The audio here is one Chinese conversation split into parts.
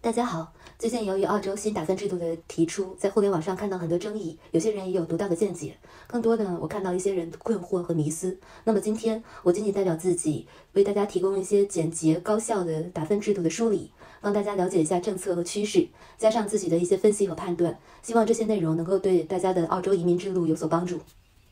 大家好，最近由于澳洲新打分制度的提出，在互联网上看到很多争议，有些人也有独到的见解，更多的我看到一些人困惑和迷思。那么今天我仅仅代表自己，为大家提供一些简洁高效的打分制度的梳理，帮大家了解一下政策和趋势，加上自己的一些分析和判断，希望这些内容能够对大家的澳洲移民之路有所帮助。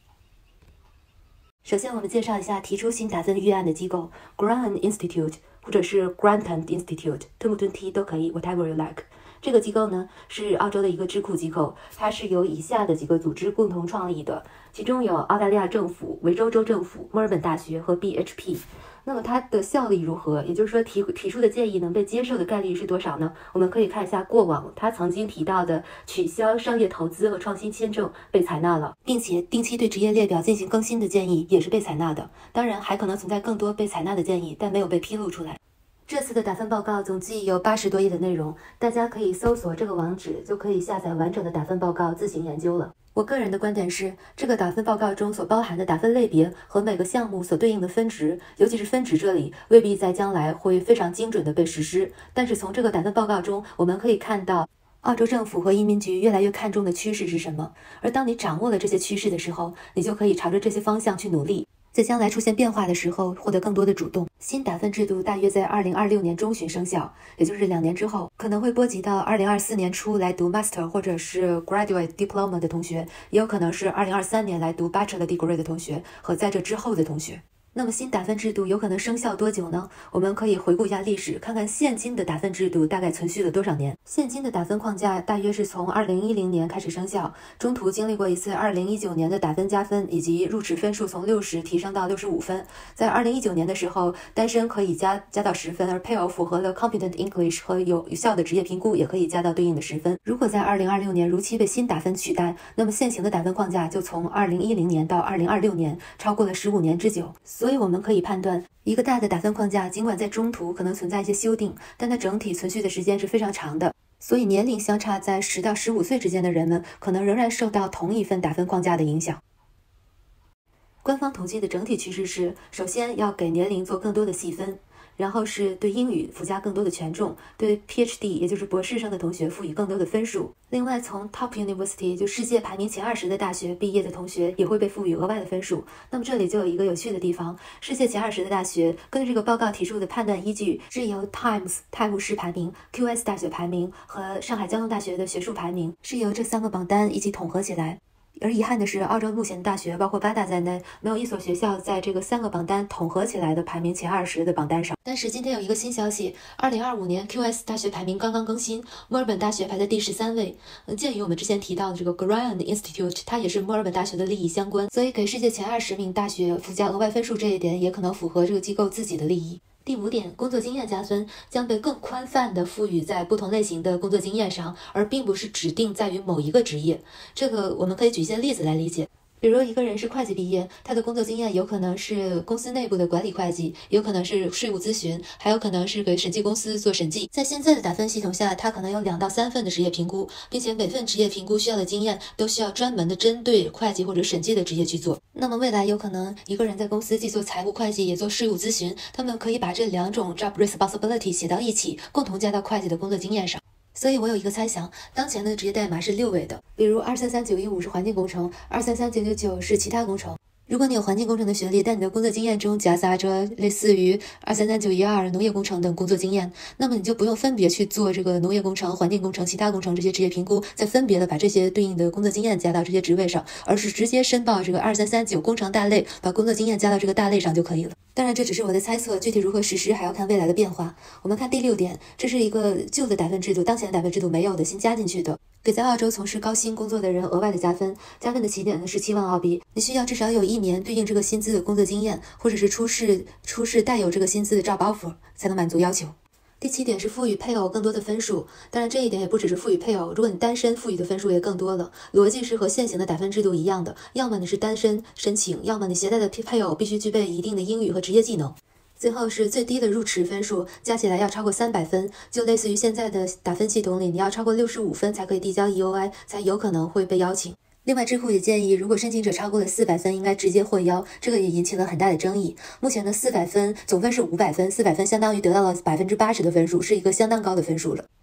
首先，我们介绍一下提出新打分预案的机构 Grant Institute 或者是 Grantham Institute， 吞不吞 T 都可以 ，whatever you like。这个机构呢是澳洲的一个智库机构，它是由以下的几个组织共同创立的，其中有澳大利亚政府、维州州政府、墨尔本大学和 BHP。那么它的效力如何？也就是说提出的建议能被接受的概率是多少呢？我们可以看一下过往他曾经提到的取消商业投资和创新签证被采纳了，并且定期对职业列表进行更新的建议也是被采纳的。当然还可能存在更多被采纳的建议，但没有被披露出来。这次的打分报告总计有80多页的内容，大家可以搜索这个网址就可以下载完整的打分报告自行研究了。我个人的观点是，这个打分报告中所包含的打分类别和每个项目所对应的分值，尤其是分值这里，未必在将来会非常精准的被实施。但是从这个打分报告中，我们可以看到，澳洲政府和移民局越来越看重的趋势是什么？而当你掌握了这些趋势的时候，你就可以朝着这些方向去努力。在将来出现变化的时候，获得更多的主动。新打分制度大约在2026年中旬生效，也就是2年之后，可能会波及到2024年初来读 Master 或者是 Graduate Diploma 的同学，也有可能是2023年来读 Bachelor Degree 的同学和在这之后的同学。那么新打分制度有可能生效多久呢？我们可以回顾一下历史，看看现今的打分制度大概存续了多少年。现今的打分框架大约是从2010年开始生效，中途经历过一次2019年的打分加分，以及入职分数从60提升到65分。在2019年的时候，单身可以加到10分，而配偶符合了 Competent English 和有效的职业评估也可以加到对应的10分。如果在2026年如期被新打分取代，那么现行的打分框架就从2010年到2026年，超过了15年之久。所以我们可以判断，一个大的打分框架尽管在中途可能存在一些修订，但它整体存续的时间是非常长的。所以年龄相差在10到15岁之间的人们，可能仍然受到同一份打分框架的影响。官方统计的整体趋势是，首先要给年龄做更多的细分，然后是对英语附加更多的权重，对 PhD 也就是博士生的同学赋予更多的分数。另外从 Top University 就世界排名前20的大学毕业的同学也会被赋予额外的分数。那么这里就有一个有趣的地方，世界前20的大学根据这个报告提出的判断依据是由 Times 泰晤士排名、QS 大学排名和上海交通大学的学术排名，是由这3个榜单一起统合起来。而遗憾的是，澳洲目前的大学包括8大在内，没有一所学校在这个3个榜单统合起来的排名前20的榜单上。但是今天有一个新消息，2025年 QS 大学排名刚刚更新，墨尔本大学排在第13位。鉴于我们之前提到的这个 Grant Institute， 它也是墨尔本大学的利益相关，所以给世界前20名大学附加额外分数这一点，也可能符合这个机构自己的利益。第5点，工作经验加分将被更宽泛地赋予在不同类型的工作经验上，而并不是指定在于某一个职业。这个我们可以举一些例子来理解。比如一个人是会计毕业，他的工作经验有可能是公司内部的管理会计，有可能是税务咨询，还有可能是给审计公司做审计。在现在的打分系统下，他可能有2到3份的职业评估，并且每份职业评估需要的经验都需要专门的针对会计或者审计的职业去做。那么未来有可能一个人在公司既做财务会计也做税务咨询，他们可以把这2种 job responsibility 写到一起，共同加到会计的工作经验上。所以我有一个猜想，当前的职业代码是6位的，比如233915是环境工程，233999是其他工程。如果你有环境工程的学历，但你的工作经验中夹杂着类似于233912农业工程等工作经验，那么你就不用分别去做这个农业工程、环境工程、其他工程这些职业评估，再分别的把这些对应的工作经验加到这些职位上，而是直接申报这个2339工程大类，把工作经验加到这个大类上就可以了。当然这只是我的猜测，具体如何实施还要看未来的变化。我们看第6点，这是一个旧的打分制度，当前的打分制度没有的新加进去的，给在澳洲从事高薪工作的人额外的加分。加分的起点呢是7万澳币，你需要至少有1年对应这个薪资的工作经验，或者是出示带有这个薪资的job offer才能满足要求。第7点是赋予配偶更多的分数，当然这一点也不只是赋予配偶，如果你单身赋予的分数也更多了。逻辑是和现行的打分制度一样的，要么你是单身申请，要么你携带的配偶必须具备一定的英语和职业技能。最后是最低的入职分数，加起来要超过300分，就类似于现在的打分系统里，你要超过65分才可以递交 EOI， 才有可能会被邀请。另外，智库也建议，如果申请者超过了400分，应该直接获邀，这个也引起了很大的争议。目前的400分总分是500分，400分相当于得到了80%的分数，是一个相当高的分数了。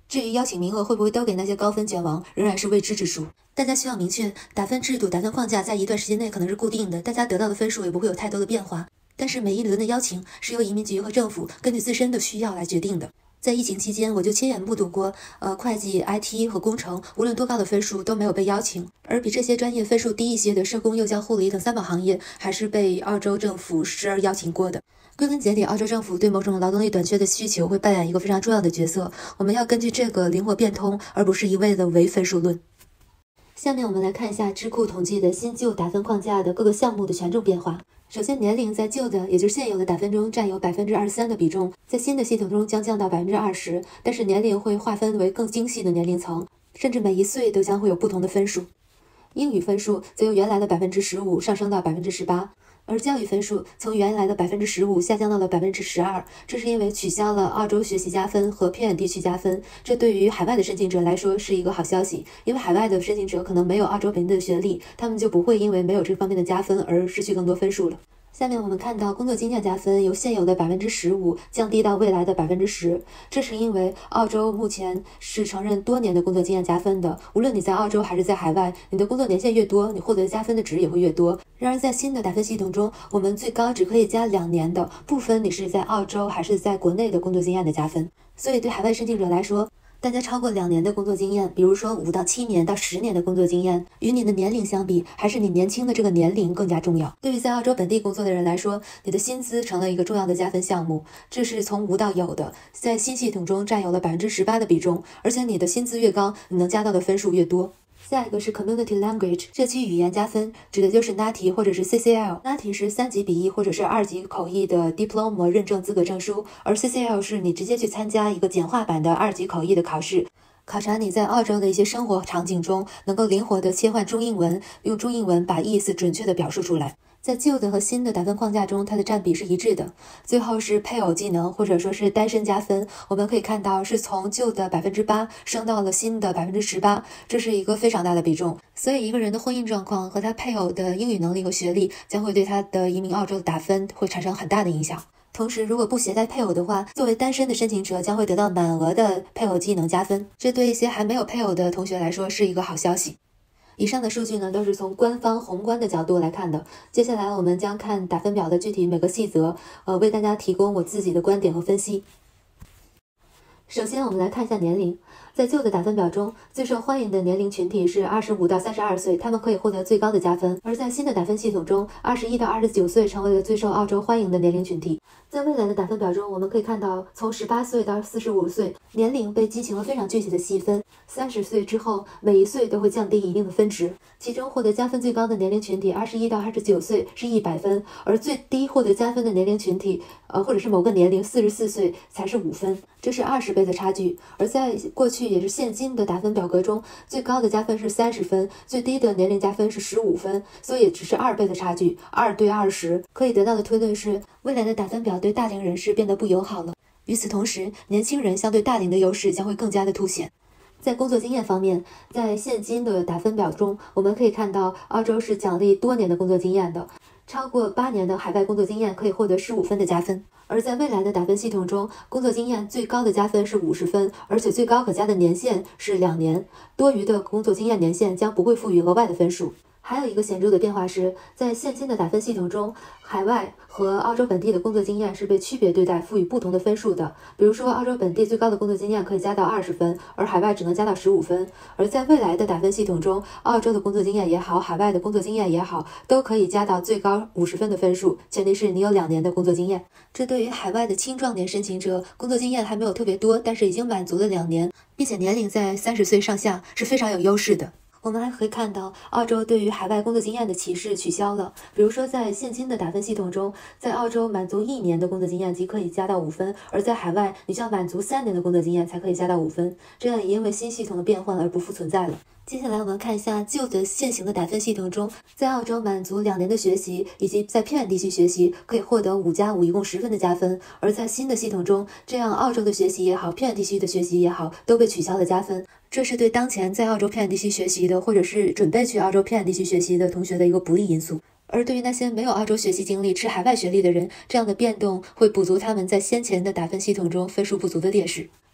至于邀请名额会不会都给那些高分卷王，仍然是未知之数。大家需要明确，打分制度、打分框架在一段时间内可能是固定的，大家得到的分数也不会有太多的变化。但是每一轮的邀请是由移民局和政府根据自身的需要来决定的。在疫情期间，我就亲眼目睹过，会计、IT 和工程，无论多高的分数都没有被邀请，而比这些专业分数低一些的社工、幼教、护理等3宝行业，还是被澳洲政府时而邀请过的。归根结底，澳洲政府对某种劳动力短缺的需求会扮演一个非常重要的角色，我们要根据这个灵活变通，而不是一味的唯分数论。下面我们来看一下智库统计的新旧打分框架的各个项目的权重变化。首先，年龄在旧的，也就是现有的打分中占有23%的比重，在新的系统中将降到20%，但是年龄会划分为更精细的年龄层，甚至每1岁都将会有不同的分数。英语分数则由原来的15%上升到18%，而教育分数从原来的15%下降到了12%，这是因为取消了澳洲学习加分和偏远地区加分。这对于海外的申请者来说是一个好消息，因为海外的申请者可能没有澳洲本地的学历，他们就不会因为没有这方面的加分而失去更多分数了。下面我们看到工作经验加分由现有的15%降低到未来的10%，这是因为澳洲目前是承认多年的工作经验加分的，无论你在澳洲还是在海外，你的工作年限越多，你获得加分的值也会越多。然而在新的打分系统中，我们最高只可以加2年的，不分你是在澳洲还是在国内的工作经验的加分。所以对海外申请者来说，大家超过2年的工作经验，比如说5到7年到10年的工作经验，与你的年龄相比，还是你年轻的这个年龄更加重要。对于在澳洲本地工作的人来说，你的薪资成了一个重要的加分项目，这是从无到有的，在新系统中占有了18%的比重，而且你的薪资越高，你能加到的分数越多。下一个是 Community Language 社区语言加分，指的就是 NATI 或者是 CCL。NATI 是3级笔译或者是2级口译的 Diploma 认证资格证书，而 CCL 是你直接去参加一个简化版的2级口译的考试，考察你在澳洲的一些生活场景中能够灵活的切换中英文，用中英文把意思准确的表述出来。在旧的和新的打分框架中，它的占比是一致的。最后是配偶技能或者说是单身加分，我们可以看到是从旧的8%升到了新的18%，这是一个非常大的比重。所以一个人的婚姻状况和他配偶的英语能力和学历将会对他的移民澳洲的打分会产生很大的影响。同时，如果不携带配偶的话，作为单身的申请者将会得到满额的配偶技能加分，这对一些还没有配偶的同学来说是一个好消息。以上的数据呢，都是从官方宏观的角度来看的。接下来我们将看打分表的具体每个细则，为大家提供我自己的观点和分析。首先，我们来看一下年龄。在旧的打分表中，最受欢迎的年龄群体是25到32岁，他们可以获得最高的加分。而在新的打分系统中，21到29岁成为了最受澳洲欢迎的年龄群体。在未来的打分表中，我们可以看到，从18岁到45岁，年龄被进行了非常具体的细分。30岁之后，每1岁都会降低一定的分值。其中获得加分最高的年龄群体21到29岁是100分，而最低获得加分的年龄群体，或者是某个年龄44岁才是5分，这是20倍的差距。而在过去也是现今的打分表格中，最高的加分是30分，最低的年龄加分是15分，所以只是2倍的差距，2对20。可以得到的推论是，未来的打分表对大龄人士变得不友好了。与此同时，年轻人相对大龄的优势将会更加的凸显。在工作经验方面，在现今的打分表中，我们可以看到澳洲是奖励多年的工作经验的，超过8年的海外工作经验可以获得15分的加分。而在未来的打分系统中，工作经验最高的加分是50分，而且最高可加的年限是2年，多余的工作经验年限将不会赋予额外的分数。还有一个显著的变化是，在现今的打分系统中，海外和澳洲本地的工作经验是被区别对待，赋予不同的分数的。比如说，澳洲本地最高的工作经验可以加到20分，而海外只能加到15分。而在未来的打分系统中，澳洲的工作经验也好，海外的工作经验也好，都可以加到最高50分的分数，前提是你有2年的工作经验。这对于海外的青壮年申请者，工作经验还没有特别多，但是已经满足了2年，并且年龄在30岁上下，是非常有优势的。我们还可以看到，澳洲对于海外工作经验的歧视取消了。比如说，在现今的打分系统中，在澳洲满足1年的工作经验即可以加到5分，而在海外你需要满足3年的工作经验才可以加到5分。这样也因为新系统的变换而不复存在了。接下来我们看一下旧的现行的打分系统中，在澳洲满足2年的学习以及在偏远地区学习可以获得5+5一共10分的加分，而在新的系统中，这样澳洲的学习也好，偏远地区的学习也好，都被取消了加分。这是对当前在澳洲偏远地区学习的，或者是准备去澳洲偏远地区学习的同学的一个不利因素。而对于那些没有澳洲学习经历、持海外学历的人，这样的变动会补足他们在先前的打分系统中分数不足的劣势。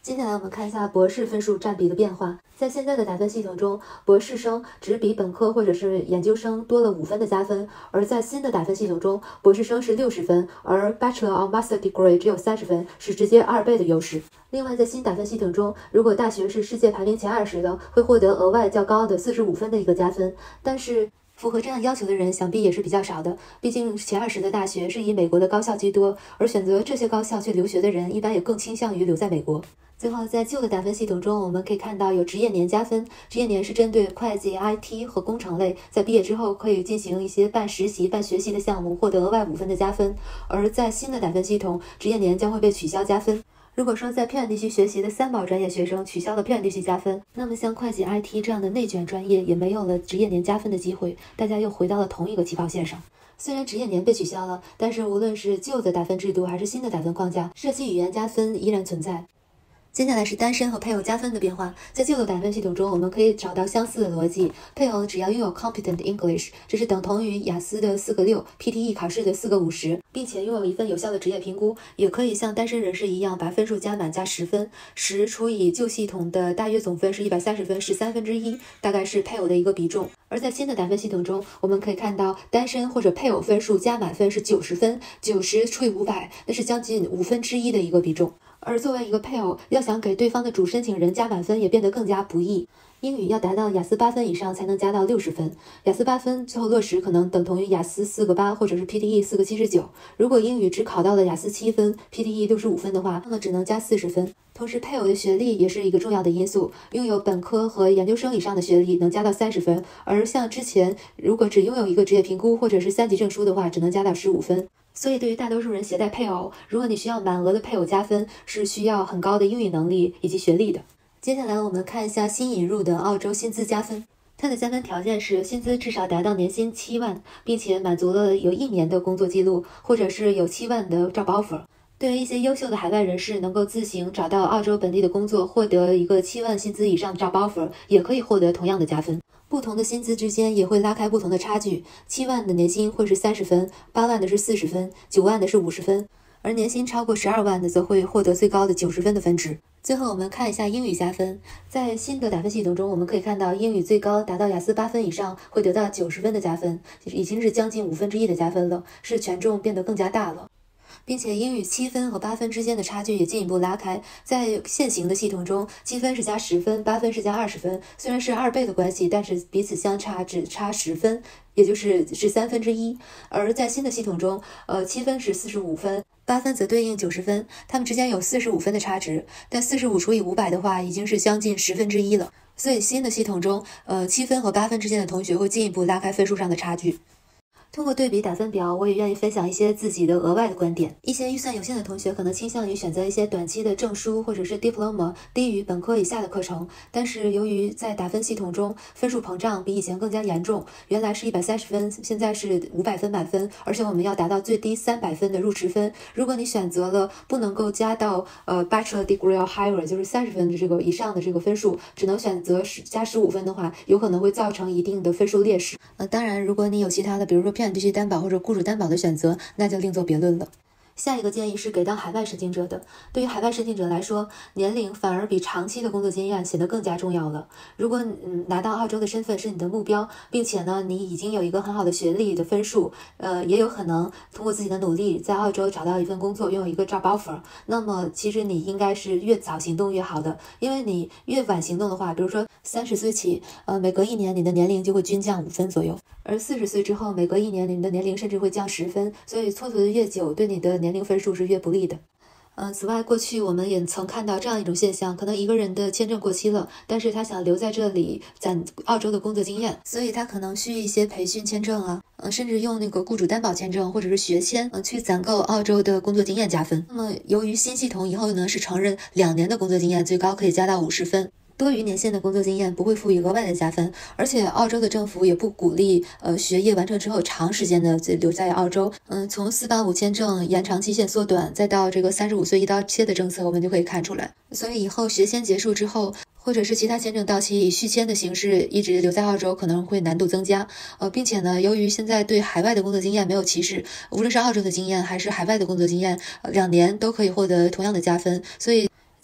接下来我们看一下博士分数占比的变化。在现在的打分系统中，博士生只比本科或者是研究生多了5分的加分，而在新的打分系统中，博士生是60分，而 Bachelor or Master Degree 只有30分，是直接2倍的优势。另外，在新打分系统中，如果大学是世界排名前20的，会获得额外较高的45分的一个加分，但是符合这样要求的人想必也是比较少的，毕竟前20的大学是以美国的高校居多，而选择这些高校去留学的人一般也更倾向于留在美国。最后，在旧的打分系统中，我们可以看到有职业年加分，职业年是针对会计、IT 和工程类，在毕业之后可以进行一些半实习、半学习的项目，获得额外5分的加分。而在新的打分系统，职业年将会被取消加分。如果说在偏远地区学习的3保专业学生取消了偏远地区加分，那么像会计、IT 这样的内卷专业也没有了职业年加分的机会，大家又回到了同一个起跑线上。虽然职业年被取消了，但是无论是旧的打分制度还是新的打分框架，设计语言加分依然存在。接下来是单身和配偶加分的变化。在旧的打分系统中，我们可以找到相似的逻辑。配偶只要拥有 Competent English， 这是等同于雅思的4个6 ，PTE 考试的4个50，并且拥有一份有效的职业评估，也可以像单身人士一样把分数加满加10分，10除以旧系统的大约总分是130分，13%，大概是配偶的一个比重。而在新的打分系统中，我们可以看到单身或者配偶分数加满分是90分，90除以500，那是将近1/5的一个比重。而作为一个配偶，要想给对方的主申请人加满分也变得更加不易。英语要达到雅思8分以上才能加到60分，雅思8分最后落实可能等同于雅思4个8或者是 PTE 4个79。如果英语只考到了雅思7分 ，PTE 65分的话，那么只能加40分。同时，配偶的学历也是一个重要的因素，拥有本科和研究生以上的学历能加到30分，而像之前如果只拥有一个职业评估或者是3级证书的话，只能加到15分。所以对于大多数人携带配偶，如果你需要满额的配偶加分，是需要很高的英语能力以及学历的。接下来我们看一下新引入的澳洲薪资加分。它的加分条件是薪资至少达到年薪7万，并且满足了有1年的工作记录，或者是有7万的 job offer。对于一些优秀的海外人士，能够自行找到澳洲本地的工作，获得一个7万薪资以上的 job offer， 也可以获得同样的加分。不同的薪资之间也会拉开不同的差距，7万的年薪会是30分，8万的是40分，9万的是50分，而年薪超过12万的则会获得最高的90分的分值。最后我们看一下英语加分。在新的打分系统中，我们可以看到英语最高达到雅思8分以上会得到90分的加分，已经是将近1/5的加分了，是权重变得更加大了。并且英语7分和8分之间的差距也进一步拉开。在现行的系统中，7分是加10分，8分是加20分，虽然是2倍的关系，但是彼此相差只差10分，也就是1/3。而在新的系统中，7分是45分，8分则对应90分，它们之间有45分的差值，但45除以500的话，已经是将近1/10了。所以新的系统中，7分和8分之间的同学会进一步拉开分数上的差距。通过对比打分表，我也愿意分享一些自己的额外的观点。一些预算有限的同学可能倾向于选择一些短期的证书或者是 diploma 低于本科以下的课程，但是由于在打分系统中分数膨胀比以前更加严重，原来是130分，现在是500分满分，而且我们要达到最低300分的入池分。如果你选择了不能够加到Bachelor Degree or Higher， 就是30分的这个以上的这个分数，只能选择加15分的话，有可能会造成一定的分数劣势。当然，如果你有其他的，比如说偏远地区担保或者雇主担保的选择，那就另作别论了。下一个建议是给到海外申请者的。对于海外申请者来说，年龄反而比长期的工作经验显得更加重要了。如果拿到澳洲的身份是你的目标，并且呢你已经有一个很好的学历的分数，也有可能通过自己的努力在澳洲找到一份工作，拥有一个 job offer， 那么其实你应该是越早行动越好的，因为你越晚行动的话，比如说30岁起，每隔1年你的年龄就会均降5分左右，而40岁之后每隔1年你的年龄甚至会降10分，所以蹉跎的越久，对你的年龄分数是越不利的。此外，过去我们也曾看到这样一种现象，可能一个人的签证过期了，但是他想留在这里攒澳洲的工作经验，所以他可能需一些培训签证啊，甚至用那个雇主担保签证或者是学签去攒够澳洲的工作经验加分。那么由于新系统以后呢是承认2年的工作经验最高可以加到50分。多余年限的工作经验不会赋予额外的加分，而且澳洲的政府也不鼓励学业完成之后长时间的留在澳洲。从485签证延长期限缩短，再到这个35岁一刀切的政策，我们就可以看出来。所以以后学签结束之后，或者是其他签证到期以续签的形式一直留在澳洲，可能会难度增加。并且呢，由于现在对海外的工作经验没有歧视，无论是澳洲的经验还是海外的工作经验，2年都可以获得同样的加分，所以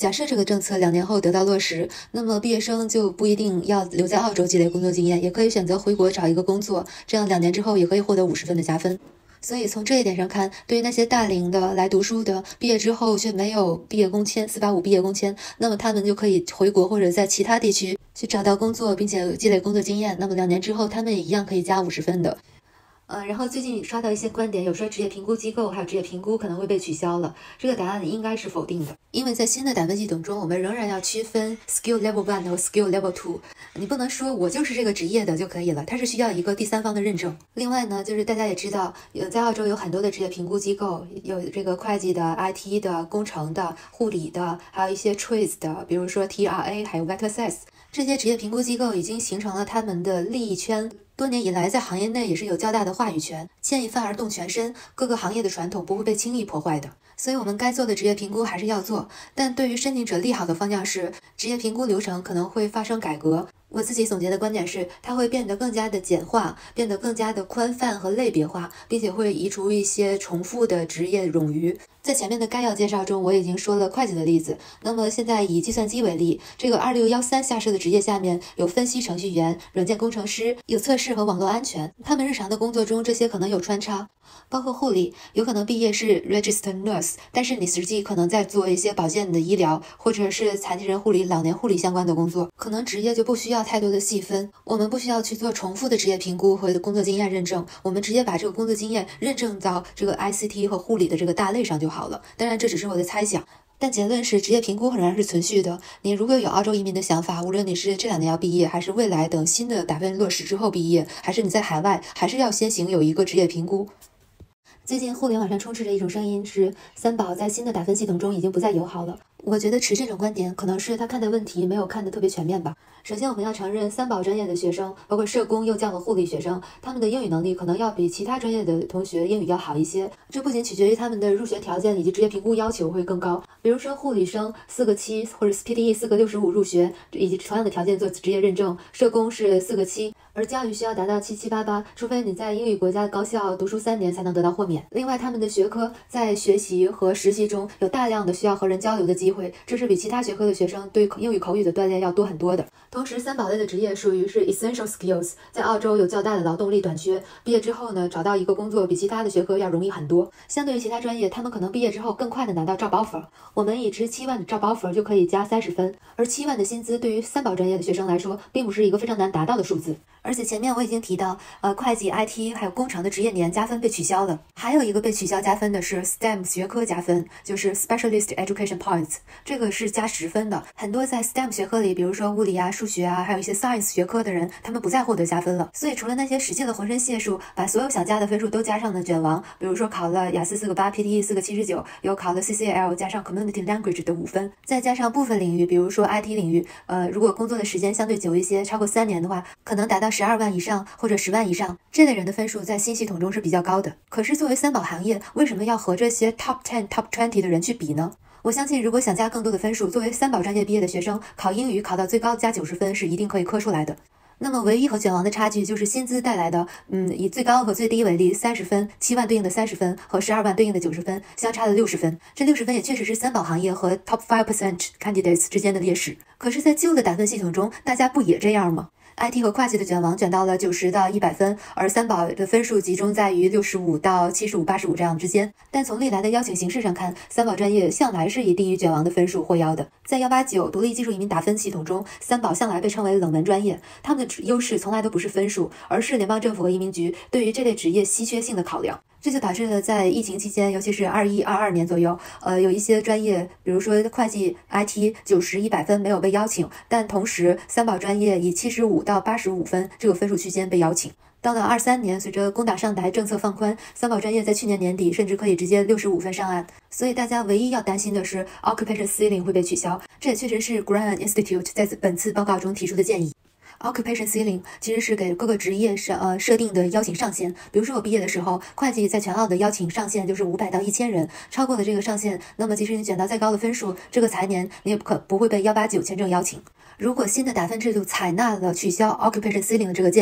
假设这个政策2年后得到落实，那么毕业生就不一定要留在澳洲积累工作经验，也可以选择回国找一个工作，这样2年之后也可以获得50分的加分。所以从这一点上看，对于那些大龄的来读书的，毕业之后却没有毕业工签485毕业工签，那么他们就可以回国或者在其他地区去找到工作，并且积累工作经验，那么2年之后他们也一样可以加50分的。然后最近刷到一些观点，有说职业评估机构还有职业评估可能会被取消了。这个答案应该是否定的，因为在新的打分系统中，我们仍然要区分 Skill Level 1和 Skill Level 2。你不能说我就是这个职业的就可以了，它是需要一个第三方的认证。另外呢，就是大家也知道，在澳洲有很多的职业评估机构，有这个会计的、IT 的、工程的、护理的，还有一些 Trades 的，比如说 TRA 还有 VetAssess。这些职业评估机构已经形成了他们的利益圈。多年以来，在行业内也是有较大的话语权，牵一发而动全身，各个行业的传统不会被轻易破坏的。所以我们该做的职业评估还是要做，但对于申请者利好的方向是，职业评估流程可能会发生改革。我自己总结的观点是，它会变得更加的简化，变得更加的宽泛和类别化，并且会移除一些重复的职业冗余。在前面的概要介绍中，我已经说了会计的例子。那么现在以计算机为例，这个2613下设的职业下面有分析程序员、软件工程师，有测试和网络安全。他们日常的工作中，这些可能有穿插。包括护理，有可能毕业是 registered nurse， 但是你实际可能在做一些保健的医疗，或者是残疾人护理、老年护理相关的工作，可能职业就不需要太多的细分。我们不需要去做重复的职业评估和工作经验认证，我们直接把这个工作经验认证到这个 ICT 和护理的这个大类上就好了。当然，这只是我的猜想。但结论是，职业评估仍然是存续的。你如果有澳洲移民的想法，无论你是这2年要毕业，还是未来等新的打分落实之后毕业，还是你在海外，还是要先行有一个职业评估。最近互联网上充斥着一种声音，是三宝在新的打分系统中已经不再友好了。我觉得持这种观点，可能是他看待问题没有看得特别全面吧。首先，我们要承认三宝专业的学生，包括社工、幼教和护理学生，他们的英语能力可能要比其他专业的同学英语要好一些。这不仅取决于他们的入学条件以及职业评估要求会更高。比如说，护理生4个7或者 PTE 4个65入学，以及同样的条件做职业认证。社工是4个7。而教育需要达到7788，除非你在英语国家的高校读书3年才能得到豁免。另外，他们的学科在学习和实习中有大量的需要和人交流的机会，这是比其他学科的学生对英语口语的锻炼要多很多的。同时，三宝类的职业属于是 essential skills， 在澳洲有较大的劳动力短缺，毕业之后呢，找到一个工作比其他的学科要容易很多。相对于其他专业，他们可能毕业之后更快的拿到job offer。我们已知7万的job offer就可以加30分，而7万的薪资对于三宝专业的学生来说，并不是一个非常难达到的数字。而且前面我已经提到，会计、IT 还有工程的职业年加分被取消了。还有一个被取消加分的是 STEM 学科加分，就是 Specialist Education Points， 这个是加10分的。很多在 STEM 学科里，比如说物理啊、数学啊，还有一些 Science 学科的人，他们不再获得加分了。所以除了那些使劲的浑身解数，把所有想加的分数都加上的卷王，比如说考了雅思4个8 ，PTE 4个79，有考了 CCL 加上 Community Language 的5分，再加上部分领域，比如说 IT 领域，如果工作的时间相对久一些，超过3年的话，可能达到12万以上或者10万以上，这类人的分数在新系统中是比较高的。可是作为三宝行业，为什么要和这些 Top 10、Top 20的人去比呢？我相信如果想加更多的分数，作为三宝专业毕业的学生，考英语考到最高加90分是一定可以磕出来的。那么唯一和卷王的差距就是薪资带来的，以最高和最低为例，30分，7万对应的30分和12万对应的90分，相差了60分。这60分也确实是三宝行业和 Top 5% candidates 之间的劣势。可是，在旧的打分系统中，大家不也这样吗？IT 和会计的卷王卷到了90到100分，而三宝的分数集中在于65到75、85这样之间。但从历来的邀请形式上看，三宝专业向来是以低于卷王的分数获邀的。在189独立技术移民打分系统中，三宝向来被称为冷门专业，他们的优势从来都不是分数，而是联邦政府和移民局对于这类职业稀缺性的考量。这就导致了在疫情期间，尤其是21、22年左右，有一些专业，比如说会计、IT 90、100分没有被邀请，但同时三宝专业以75到85分这个分数区间被邀请。到了23年，随着工党上台，政策放宽，三宝专业在去年年底甚至可以直接65分上岸。所以大家唯一要担心的是 Occupation Ceiling 会被取消，这也确实是 Grant Institute 在本次报告中提出的建议。Occupation Ceiling 其实是给各个职业设定的邀请上限。比如说我毕业的时候，会计在全澳的邀请上限就是500到1000人，超过了这个上限，那么即使你卷到再高的分数，这个财年你也不会被189签证邀请。如果新的打分制度采纳了取消 Occupation Ceiling 的这个建议，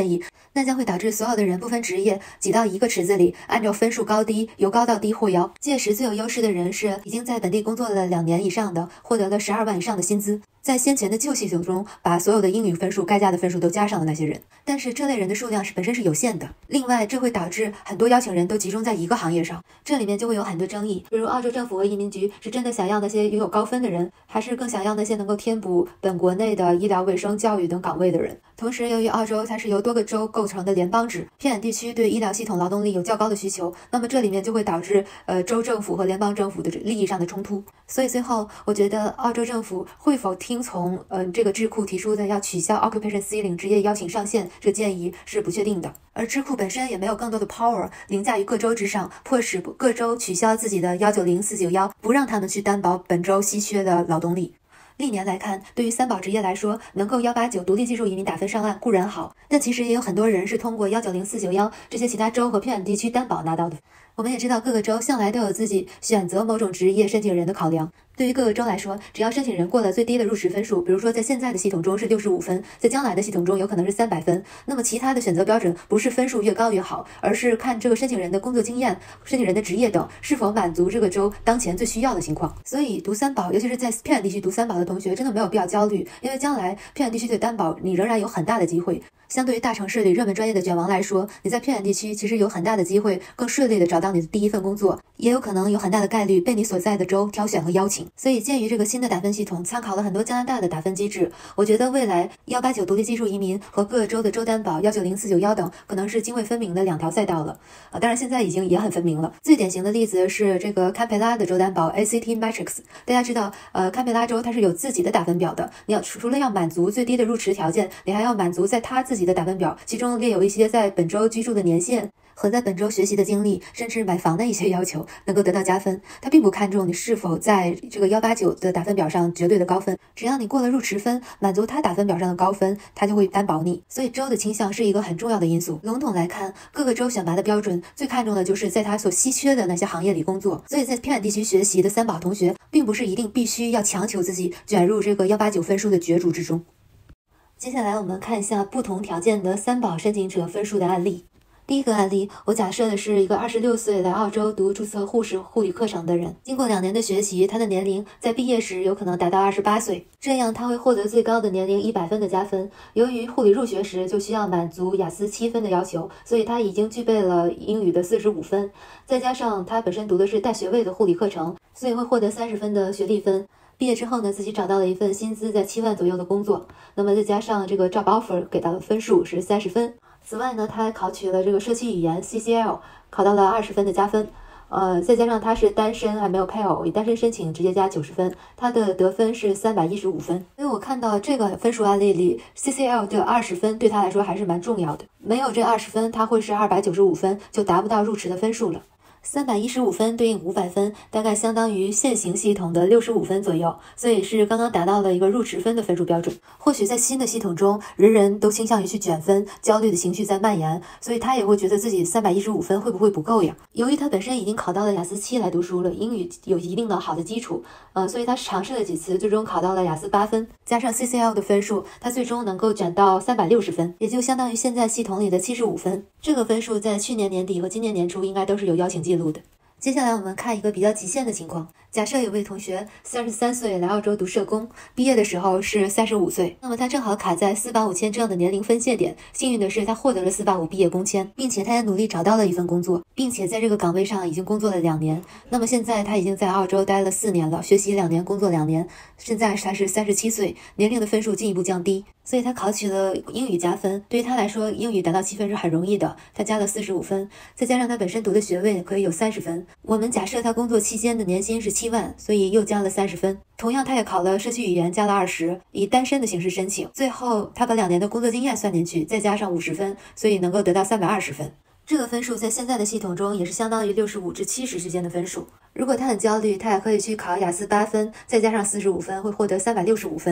那将会导致所有的人不分职业挤到一个池子里，按照分数高低由高到低获邀。届时最有优势的人是已经在本地工作了2年以上的，获得了12万以上的薪资。在先前的旧系统中，把所有的英语分数该加的分数都加上了那些人，但是这类人的数量本身是有限的。另外，这会导致很多邀请人都集中在一个行业上，这里面就会有很多争议。比如，澳洲政府和移民局是真的想要那些拥有高分的人，还是更想要那些能够填补本国内的医疗卫生、教育等岗位的人？同时，由于澳洲它是由多个州构成的联邦制，偏远地区对医疗系统劳动力有较高的需求，那么这里面就会导致州政府和联邦政府的利益上的冲突。所以最后，我觉得澳洲政府会否听从这个智库提出的要取消 occupation ceiling 职业邀请上限这建议是不确定的。而智库本身也没有更多的 power 凌驾于各州之上，迫使各州取消自己的190、491，不让他们去担保本州稀缺的劳动力。历年来看，对于三保职业来说，能够189独立技术移民打分上岸固然好，但其实也有很多人是通过190、491这些其他州和偏远地区担保拿到的。我们也知道，各个州向来都有自己选择某种职业申请人的考量。对于各个州来说，只要申请人过了最低的入池分数，比如说在现在的系统中是65分，在将来的系统中有可能是300分，那么其他的选择标准不是分数越高越好，而是看这个申请人的工作经验、申请人的职业等是否满足这个州当前最需要的情况。所以读三保，尤其是在偏远地区读三保的同学，真的没有必要焦虑，因为将来偏远地区的担保你仍然有很大的机会。相对于大城市里热门专业的卷王来说，你在偏远地区其实有很大的机会更顺利的找到你的第一份工作，也有可能有很大的概率被你所在的州挑选和邀请。所以鉴于这个新的打分系统参考了很多加拿大的打分机制，我觉得未来189独立技术移民和各州的州担保190、491等可能是泾渭分明的2条赛道了。当然现在已经也很分明了。最典型的例子是这个堪培拉的州担保 ACT Matrix。大家知道堪培拉州它是有自己的打分表的，你要除了要满足最低的入池条件，你还要满足在他自己的打分表，其中列有一些在本州居住的年限和在本州学习的经历，甚至买房的一些要求，能够得到加分。他并不看重你是否在这个189的打分表上绝对的高分，只要你过了入池分，满足他打分表上的高分，他就会担保你。所以州的倾向是一个很重要的因素。笼统来看，各个州选拔的标准最看重的就是在他所稀缺的那些行业里工作。所以在偏远地区学习的三保同学，并不是一定必须要强求自己卷入这个189分数的角逐之中。接下来我们看一下不同条件的三保申请者分数的案例。第一个案例，我假设的是一个26岁来澳洲读注册护士护理课程的人，经过2年的学习，他的年龄在毕业时有可能达到28岁，这样他会获得最高的年龄100分的加分。由于护理入学时就需要满足雅思7分的要求，所以他已经具备了英语的45分，再加上他本身读的是带学位的护理课程，所以会获得30分的学历分。毕业之后呢，自己找到了一份薪资在7万左右的工作，那么再加上这个 job offer 给到的分数是30分。此外呢，他还考取了这个社区语言 CCL， 考到了20分的加分。再加上他是单身，还没有配偶，以单身申请直接加90分，他的得分是315分。所以我看到这个分数案例里 ，CCL 的20分对他来说还是蛮重要的。没有这20分，他会是295分，就达不到入池的分数了。315分对应500分，大概相当于现行系统的65分左右，所以是刚刚达到了一个入池分的分数标准。或许在新的系统中，人人都倾向于去卷分，焦虑的情绪在蔓延，所以他也会觉得自己315分会不会不够呀？由于他本身已经考到了雅思7来读书了，英语有一定的好的基础，所以他尝试了几次，最终考到了雅思8分，加上 CCL 的分数，他最终能够卷到360分，也就相当于现在系统里的75分。这个分数在去年年底和今年年初应该都是有邀请记录的。接下来我们看一个比较极限的情况，假设有位同学33岁来澳洲读社工，毕业的时候是35岁，那么他正好卡在485签这样的年龄分界点。幸运的是他获得了485毕业工签，并且他也努力找到了一份工作，并且在这个岗位上已经工作了2年。那么现在他已经在澳洲待了4年了，学习2年，工作2年，现在他是37岁，年龄的分数进一步降低，所以他考取了英语加分。对于他来说，英语达到7分是很容易的，他加了45分，再加上他本身读的学位可以有30分。我们假设他工作期间的年薪是7万，所以又加了30分。同样他也考了社区语言，加了20，以单身的形式申请。最后他把2年的工作经验算进去，再加上50分，所以能够得到320分。这个分数在现在的系统中也是相当于65至70之间的分数。如果他很焦虑，他也可以去考雅思8分，再加上45分，会获得365分。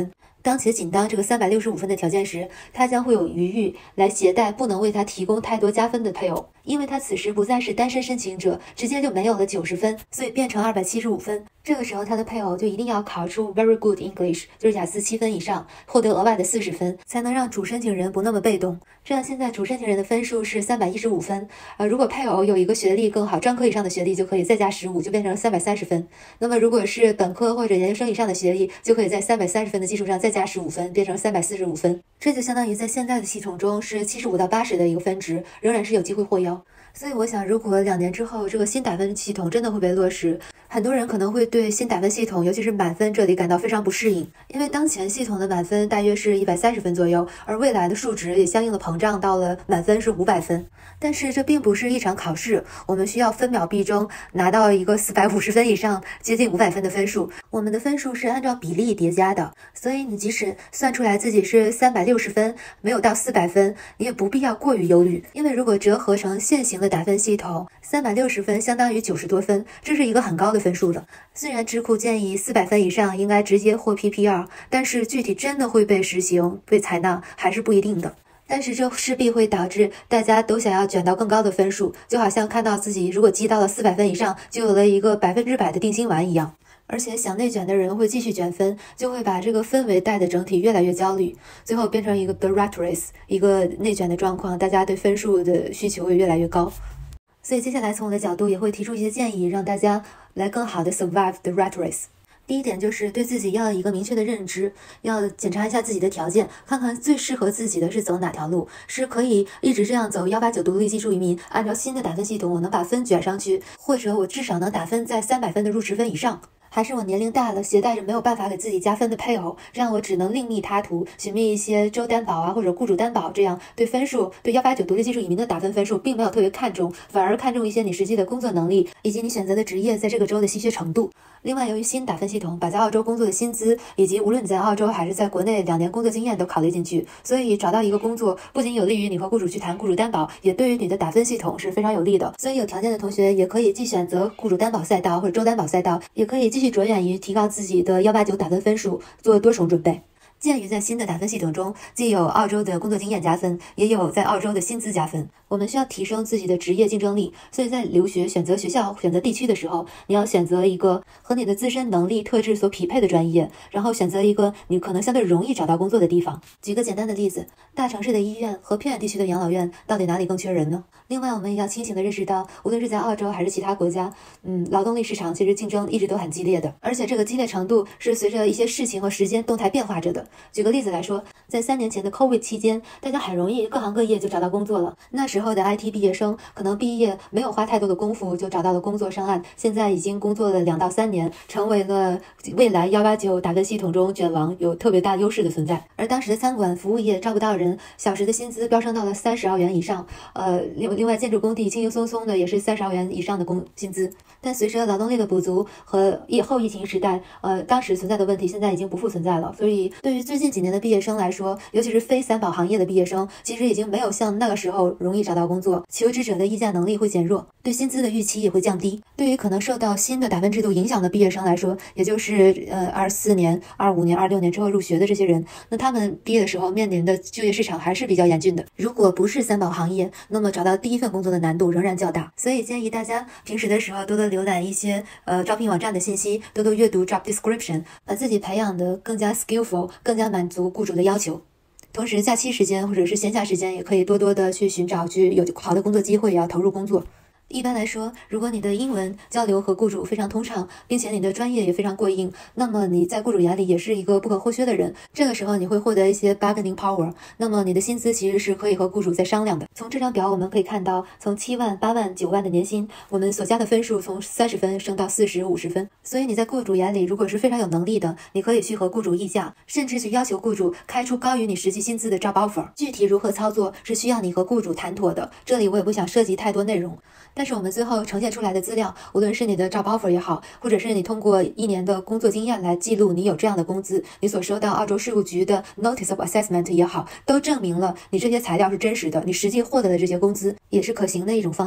当且仅当这个365分的条件时，他将会有余裕来携带不能为他提供太多加分的配偶，因为他此时不再是单身申请者，直接就没有了90分，所以变成275分。这个时候他的配偶就一定要考出 Very Good English， 就是雅思7分以上，获得额外的40分，才能让主申请人不那么被动。这样现在主申请人的分数是315分，如果配偶有一个学历更好，专科以上的学历就可以再加15，就变成330分。那么如果是本科或者研究生以上的学历，就可以在330分的基础上再加15分，变成345分。这就相当于在现在的系统中是75到80的一个分值，仍然是有机会获邀。所以我想，如果2年之后这个新打分系统真的会被落实，很多人可能会对新打分系统，尤其是满分这里感到非常不适应，因为当前系统的满分大约是130分左右，而未来的数值也相应的膨胀到了满分是500分。但是这并不是一场考试，我们需要分秒必争，拿到一个450分以上，接近500分的分数。我们的分数是按照比例叠加的，所以你即使算出来自己是360分，没有到400分，你也不必要过于忧虑，因为如果折合成现行的打分系统，360分相当于90多分，这是一个很高的分数了。虽然智库建议400分以上应该直接获 PPR， 但是具体真的会被实行、被采纳还是不一定的。但是这势必会导致大家都想要卷到更高的分数，就好像看到自己如果积到了400分以上，就有了一个100%的定心丸一样。而且想内卷的人会继续卷分，就会把这个氛围带的整体越来越焦虑，最后变成一个 the rat race， 一个内卷的状况，大家对分数的需求会越来越高。所以接下来从我的角度也会提出一些建议，让大家来更好的 survive the rat race。第一点就是对自己要有一个明确的认知，要检查一下自己的条件，看看最适合自己的是走哪条路，是可以一直这样走189独立技术移民，按照新的打分系统我能把分卷上去，或者我至少能打分在300分的入职分以上，还是我年龄大了，携带着没有办法给自己加分的配偶，让我只能另觅他途，寻觅一些州担保或者雇主担保，这样对分数对189独立技术移民的打分分数并没有特别看重，反而看重一些你实际的工作能力以及你选择的职业在这个州的稀缺程度。另外，由于新打分系统把在澳洲工作的薪资以及无论你在澳洲还是在国内2年工作经验都考虑进去，所以找到一个工作不仅有利于你和雇主去谈雇主担保，也对于你的打分系统是非常有利的。所以有条件的同学也可以既选择雇主担保赛道或者州担保赛道，也可以继续着眼于提高自己的189打分分数，做多重准备。鉴于在新的打分系统中，既有澳洲的工作经验加分，也有在澳洲的薪资加分，我们需要提升自己的职业竞争力。所以在留学、选择学校、选择地区的时候，你要选择一个和你的自身能力特质所匹配的专业，然后选择一个你可能相对容易找到工作的地方。举个简单的例子，大城市的医院和偏远地区的养老院到底哪里更缺人呢？另外，我们也要清醒地认识到，无论是在澳洲还是其他国家，劳动力市场其实竞争一直都很激烈的，而且这个激烈程度是随着一些事情和时间动态变化着的。举个例子来说，在3年前的 COVID 期间，大家很容易各行各业就找到工作了。那时候的 IT 毕业生可能毕业没有花太多的功夫就找到了工作上岸，现在已经工作了2到3年，成为了未来189打分系统中卷王有特别大优势的存在。而当时的餐馆服务业招不到人，小时的薪资飙升到了30澳元以上，另外建筑工地轻轻松松的也是30澳元以上的薪资。但随着劳动力的补足和后疫情时代，当时存在的问题现在已经不复存在了。所以对于最近几年的毕业生来说，尤其是非3保行业的毕业生，其实已经没有像那个时候容易找到工作，求职者的议价能力会减弱，对薪资的预期也会降低。对于可能受到新的打分制度影响的毕业生来说，也就是24年、25年、26年之后入学的这些人，那他们毕业的时候面临的就业市场还是比较严峻的。如果不是3保行业，那么找到第一份工作的难度仍然较大。所以建议大家平时的时候多多浏览一些招聘网站的信息，多多阅读 job description， 把自己培养得更加 skillful， 更加满足雇主的要求。同时假期时间或者是闲暇时间也可以多多的去寻找有好的工作机会，也要投入工作。一般来说，如果你的英文交流和雇主非常通畅，并且你的专业也非常过硬，那么你在雇主眼里也是一个不可或缺的人。这个时候你会获得一些 bargaining power， 那么你的薪资其实是可以和雇主再商量的。从这张表我们可以看到，从7万、8万、9万的年薪，我们所加的分数从30分升到40、50分。所以你在雇主眼里如果是非常有能力的，你可以去和雇主议价，甚至去要求雇主开出高于你实际薪资的 job offer。具体如何操作是需要你和雇主谈妥的，这里我也不想涉及太多内容。但是我们最后呈现出来的资料，无论是你的 job offer 也好，或者是你通过1年的工作经验来记录你有这样的工资，你所收到澳洲税务局的 notice of assessment 也好，都证明了你这些材料是真实的，你实际获得的这些工资也是可行的一种方案。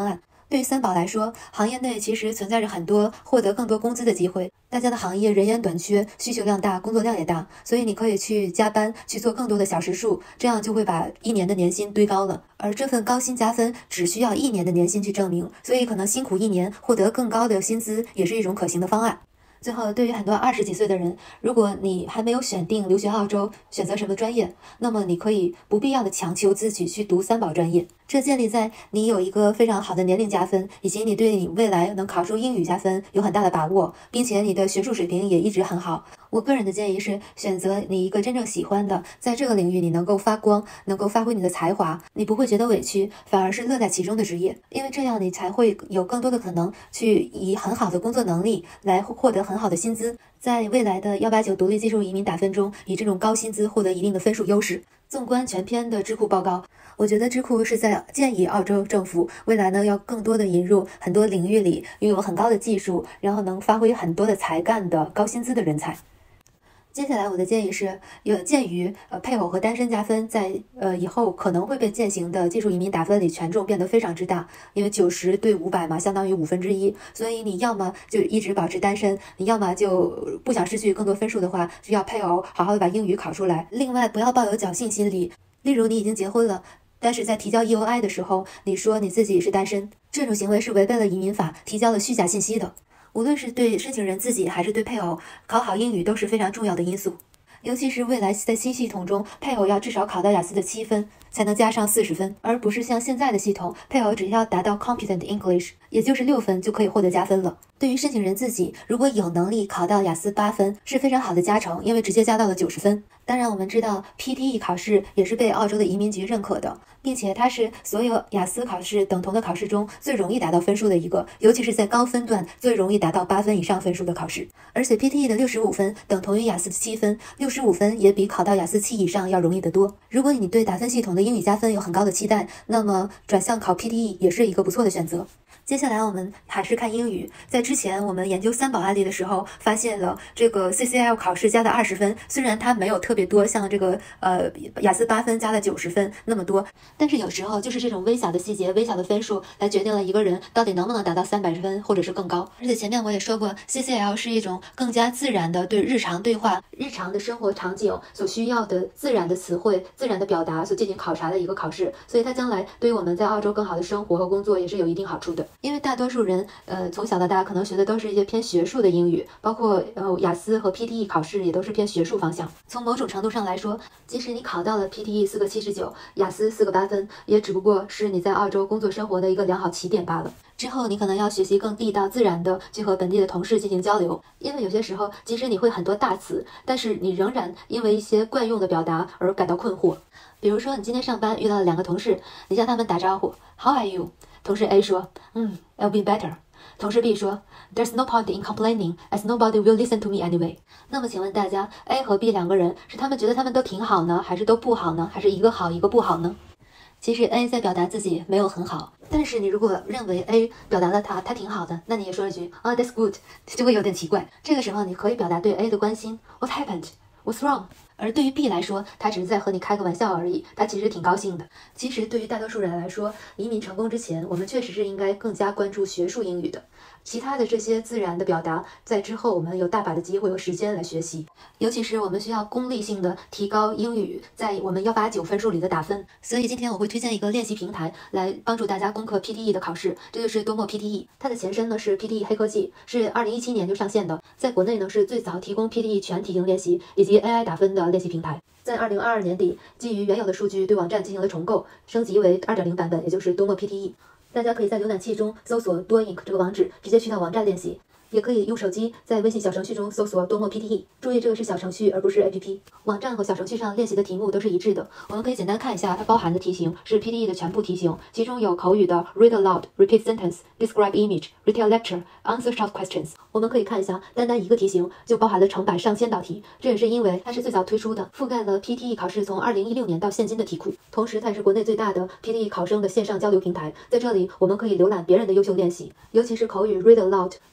对于三宝来说，行业内其实存在着很多获得更多工资的机会。大家的行业人员短缺，需求量大，工作量也大，所以你可以去加班，去做更多的小时数，这样就会把一年的年薪堆高了。而这份高薪加分只需要1年的年薪去证明，所以可能辛苦1年，获得更高的薪资也是一种可行的方案。最后，对于很多20几岁的人，如果你还没有选定留学澳洲，选择什么专业，那么你可以不必要的强求自己去读三宝专业。这建立在你有一个非常好的年龄加分，以及你对你未来能考出英语加分有很大的把握，并且你的学术水平也一直很好。我个人的建议是，选择你一个真正喜欢的，在这个领域你能够发光，能够发挥你的才华，你不会觉得委屈，反而是乐在其中的职业，因为这样你才会有更多的可能去以很好的工作能力来获得很好的薪资，在未来的189独立技术移民打分中，以这种高薪资获得一定的分数优势。纵观全篇的智库报告，我觉得智库是在建议澳洲政府未来呢要更多的引入很多领域里拥有很高的技术，然后能发挥很多的才干的高薪资的人才。接下来我的建议是，鉴于配偶和单身加分在以后可能会被践行的技术移民打分里权重变得非常之大，因为90对500嘛，相当于1/5，所以你要么就一直保持单身，你要么就不想失去更多分数的话，需要配偶好好的把英语考出来。另外，不要抱有侥幸心理，例如你已经结婚了，但是在提交 EOI 的时候，你说你自己是单身，这种行为是违背了移民法，提交了虚假信息的。无论是对申请人自己还是对配偶，考好英语都是非常重要的因素。尤其是未来在新系统中，配偶要至少考到雅思的7分，才能加上40分，而不是像现在的系统，配偶只要达到 Competent English， 也就是6分就可以获得加分了。对于申请人自己，如果有能力考到雅思8分，是非常好的加成，因为直接加到了90分。当然，我们知道 PTE 考试也是被澳洲的移民局认可的，并且它是所有雅思考试等同的考试中最容易达到分数的一个，尤其是在高分段最容易达到8分以上分数的考试。而且 PTE 的65分等同于雅思的7分，65分也比考到雅思7以上要容易得多。如果你对打分系统的英语加分有很高的期待，那么转向考 PTE 也是一个不错的选择。接下来我们还是看英语。在之前我们研究三宝案例的时候，发现了这个 CCL 考试加的20分，虽然它没有特别多，像这个雅思8分加了90分那么多，但是有时候就是这种微小的细节、微小的分数来决定了一个人到底能不能达到300分或者是更高。而且前面我也说过 ，CCL 是一种更加自然的对日常对话、日常的生活场景所需要的自然的词汇、自然的表达所进行考察的一个考试，所以它将来对于我们在澳洲更好的生活和工作也是有一定好处的。因为大多数人从小到大可能学的都是一些偏学术的英语，包括雅思和 PTE 考试也都是偏学术方向。从某种程度上来说，即使你考到了 PTE 4个79，雅思4个8分，也只不过是你在澳洲工作生活的一个良好起点罢了。之后你可能要学习更地道自然的去和本地的同事进行交流，因为有些时候即使你会很多大词，但是你仍然因为一些惯用的表达而感到困惑。比如说你今天上班遇到了2个同事，你向他们打招呼 How are you？ 同事 A 说I'll be better。 同事 B 说 There's no point in complaining as nobody will listen to me anyway。 那么请问大家 A 和 B 2个人是他们觉得他们都挺好呢，还是都不好呢，还是一个好一个不好呢？其实 A 在表达自己没有很好，但是你如果认为 A 表达了他挺好的，那你也说一句that's good， 就会有点奇怪。这个时候你可以表达对 A 的关心 What happened？ What's wrong？而对于 B 来说，他只是在和你开个玩笑而已，他其实挺高兴的。其实对于大多数人来说，移民成功之前，我们确实是应该更加关注学术英语的。其他的这些自然的表达，在之后我们有大把的机会和时间来学习。尤其是我们需要功利性的提高英语在我们189分数里的打分。所以今天我会推荐一个练习平台来帮助大家攻克 PTE 的考试，这就是多默 PTE。它的前身呢是 PTE 黑科技，是2017年就上线的，在国内呢是最早提供 PTE 全题型练习以及 AI 打分的练习平台。在2022年底，基于原有的数据对网站进行了重构，升级为 2.0 版本，也就是多默 PTE。大家可以在浏览器中搜索 Duoink 这个网址，直接去到网站练习。也可以用手机在微信小程序中搜索多默 PTE， 注意这个是小程序而不是 APP。网站和小程序上练习的题目都是一致的，我们可以简单看一下它包含的题型是 PTE 的全部题型，其中有口语的 Read aloud、Repeat sentence、Describe image、Retell lecture、Answer short questions。我们可以看一下，单单一个题型就包含了成百上千道题，这也是因为它是最早推出的，覆盖了 PTE 考试从2016年到现今的题库。同时，它也是国内最大的 PTE 考生的线上交流平台，在这里我们可以浏览别人的优秀练习，尤其是口语 Read aloud， 在阅读文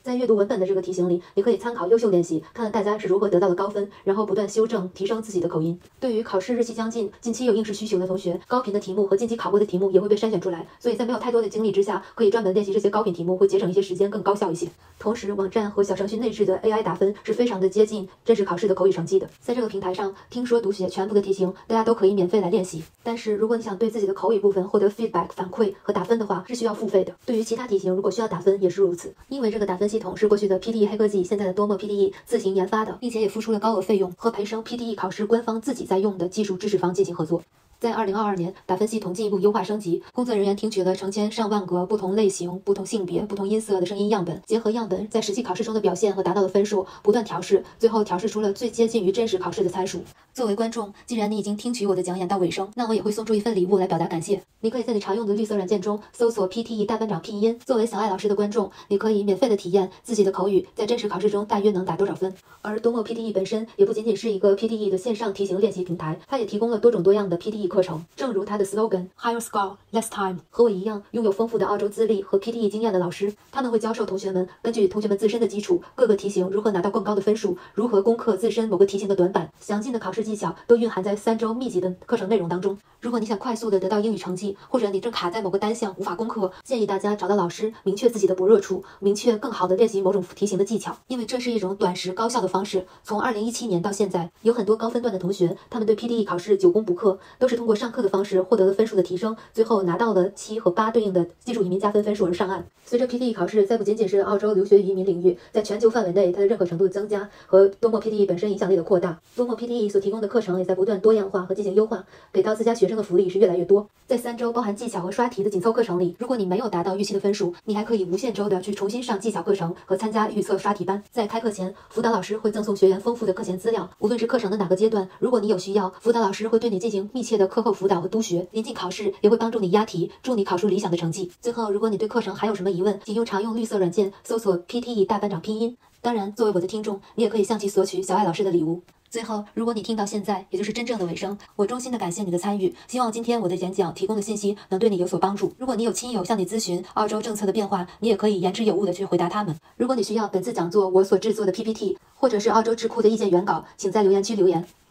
文本的这个题型里，你可以参考优秀练习，看看大家是如何得到的高分，然后不断修正提升自己的口音。对于考试日期将近、近期有应试需求的同学，高频的题目和近期考过的题目也会被筛选出来，所以在没有太多的精力之下，可以专门练习这些高频题目，会节省一些时间，更高效一些。同时，网站和小程序内置的 AI 打分是非常的接近真实考试的口语成绩的。在这个平台上，听说读写全部的题型，大家都可以免费来练习。但是，如果你想对自己的口语部分获得 feedback 反馈和打分的话，是需要付费的。对于其他题型，如果需要打分也是如此，因为这个打分系统是过去的 PTE 黑科技，现在的多么 PTE 自行研发的，并且也付出了高额费用，和培生 PTE 考试官方自己在用的技术支持方进行合作。在2022年，打分系统进一步优化升级，工作人员听取了成千上万个不同类型、不同性别、不同音色的声音样本，结合样本在实际考试中的表现和达到的分数，不断调试，最后调试出了最接近于真实考试的参数。作为观众，既然你已经听取我的讲演到尾声，那我也会送出一份礼物来表达感谢。你可以在你常用的绿色软件中搜索 PTE 大班长拼音。作为小爱老师的观众，你可以免费的体验自己的口语在真实考试中大约能打多少分。而多默 PTE 本身也不仅仅是一个 PTE 的线上题型练习平台，它也提供了多种多样的 PTE 课程。正如它的 slogan Higher Score, Less Time。和我一样拥有丰富的澳洲资历和 PTE 经验的老师，他们会教授同学们根据同学们自身的基础，各个题型如何拿到更高的分数，如何攻克自身某个题型的短板，详尽的考试技巧都蕴含在3周密集的课程内容当中。如果你想快速的得到英语成绩，或者你正卡在某个单项无法攻克，建议大家找到老师，明确自己的薄弱处，明确更好的练习某种题型的技巧，因为这是一种短时高效的方式。从2017年到现在，有很多高分段的同学，他们对 PTE 考试久攻不克，都是通过上课的方式获得了分数的提升，最后拿到了7和8对应的技术移民加分分数而上岸。随着 PTE 考试再不仅仅是澳洲留学移民领域，在全球范围内它的认可程度的增加和多默 PTE 本身影响力的扩大，多默 PTE 所提供的课程也在不断多样化和进行优化，给到自家学生的福利是越来越多。在3周包含技巧和刷题的紧凑课程里，如果你没有达到预期的分数，你还可以无限周的去重新上技巧课程和参加预测刷题班。在开课前，辅导老师会赠送学员丰富的课前资料，无论是课程的哪个阶段，如果你有需要，辅导老师会对你进行密切的课后辅导和督学，临近考试也会帮助你押题，祝你考出理想的成绩。最后，如果你对课程还有什么疑问，请用常用绿色软件搜索 PTE 大班长拼音。当然，作为我的听众，你也可以向其索取小爱老师的礼物。最后，如果你听到现在，也就是真正的尾声，我衷心的感谢你的参与，希望今天我的演讲提供的信息能对你有所帮助。如果你有亲友向你咨询澳洲政策的变化，你也可以言之有物的去回答他们。如果你需要本次讲座我所制作的 PPT， 或者是澳洲智库的意见原稿，请在留言区留言。